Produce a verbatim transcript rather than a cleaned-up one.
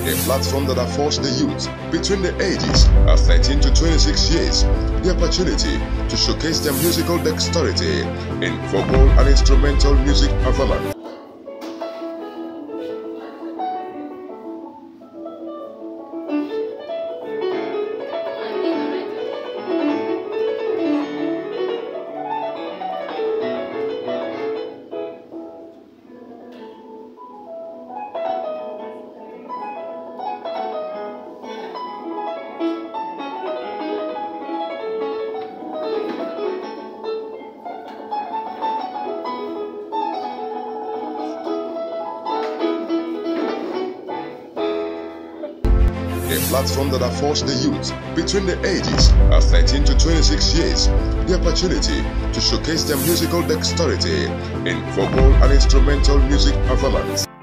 a platform that affords the youth between the ages of thirteen to twenty-six years the opportunity to showcase their musical dexterity in vocal and instrumental music performance. A platform that affords the youth between the ages of thirteen to twenty-six years the opportunity to showcase their musical dexterity in vocal and instrumental music performance.